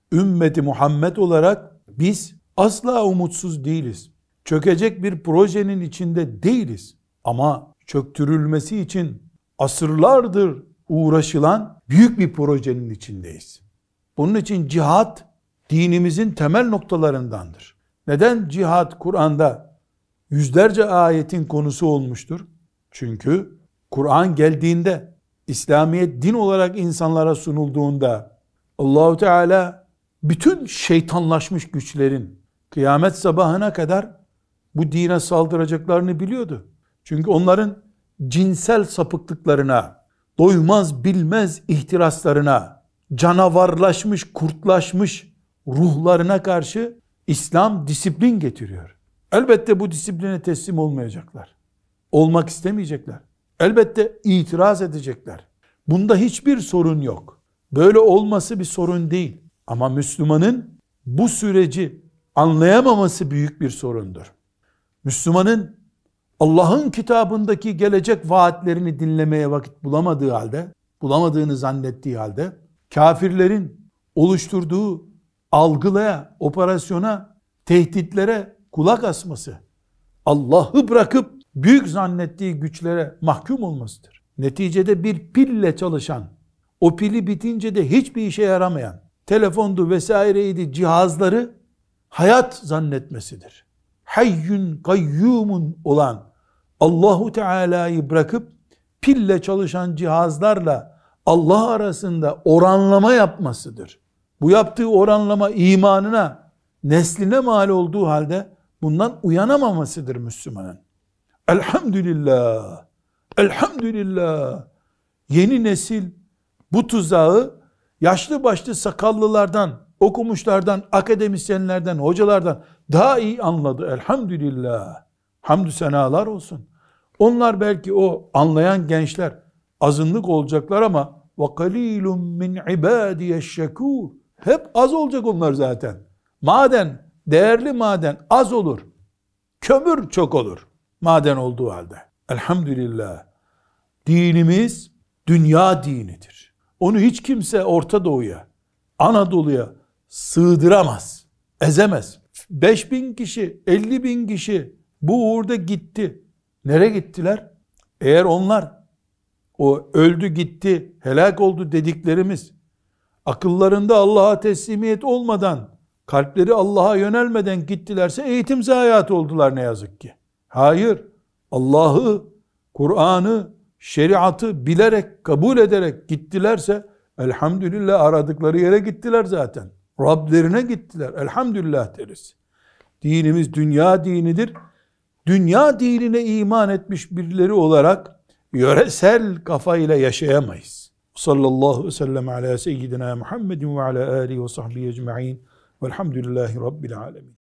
ümmeti Muhammed olarak biz asla umutsuz değiliz. Çökecek bir projenin içinde değiliz. Ama çöktürülmesi için asırlardır uğraşılan büyük bir projenin içindeyiz. Bunun için cihat dinimizin temel noktalarındandır. Neden cihat Kur'an'da yüzlerce ayetin konusu olmuştur? Çünkü Kur'an geldiğinde, İslamiyet din olarak insanlara sunulduğunda Allahu Teala bütün şeytanlaşmış güçlerin kıyamet sabahına kadar bu dine saldıracaklarını biliyordu. Çünkü onların cinsel sapıklıklarına, doymaz bilmez ihtiraslarına, canavarlaşmış, kurtlaşmış ruhlarına karşı İslam disiplin getiriyor. Elbette bu disipline teslim olmayacaklar. Olmak istemeyecekler. Elbette itiraz edecekler. Bunda hiçbir sorun yok. Böyle olması bir sorun değil. Ama Müslümanın bu süreci anlayamaması büyük bir sorundur. Müslümanın Allah'ın kitabındaki gelecek vaatlerini dinlemeye vakit bulamadığı halde, bulamadığını zannettiği halde, kafirlerin oluşturduğu algılaya, operasyona, tehditlere kulak asması, Allah'ı bırakıp büyük zannettiği güçlere mahkum olmasıdır. Neticede bir pille çalışan, o pili bitince de hiçbir işe yaramayan, telefondu vesaireydi cihazları hayat zannetmesidir. Hayyün kayyumun olan Allahu Teala'yı bırakıp pille çalışan cihazlarla Allah arasında oranlama yapmasıdır. Bu yaptığı oranlama imanına, nesline mal olduğu halde bundan uyanamamasıdır Müslümanın. Elhamdülillah, elhamdülillah. Yeni nesil bu tuzağı yaşlı başlı sakallılardan, okumuşlardan, akademisyenlerden, hocalardan daha iyi anladı. Elhamdülillah. Hamdü senalar olsun. Onlar belki o anlayan gençler azınlık olacaklar ama وَقَلِيلٌ مِّنْ عِبَادِيَ الشَّكُورِ hep az olacak onlar zaten. Maden, değerli maden az olur. Kömür çok olur. Maden olduğu halde. Elhamdülillah. Dinimiz dünya dinidir. Onu hiç kimse Orta Doğu'ya, Anadolu'ya sığdıramaz, ezemez. 5.000 kişi, 50.000 kişi bu uğurda gitti. Nereye gittiler? Eğer onlar o öldü gitti, helak oldu dediklerimiz akıllarında Allah'a teslimiyet olmadan, kalpleri Allah'a yönelmeden gittilerse eğitim zayiatı oldular ne yazık ki. Hayır, Allah'ı, Kur'an'ı, şeriatı bilerek, kabul ederek gittilerse elhamdülillah aradıkları yere gittiler zaten. Rablerine gittiler. Elhamdülillah deriz. Dinimiz dünya dinidir. Dünya dinine iman etmiş birileri olarak yöresel kafayla yaşayamayız. Sallallahu aleyhi ve sellem ala seyyidina Muhammedin ve ala alihi ve sahbihi ecma'in velhamdülillahi rabbil alemin.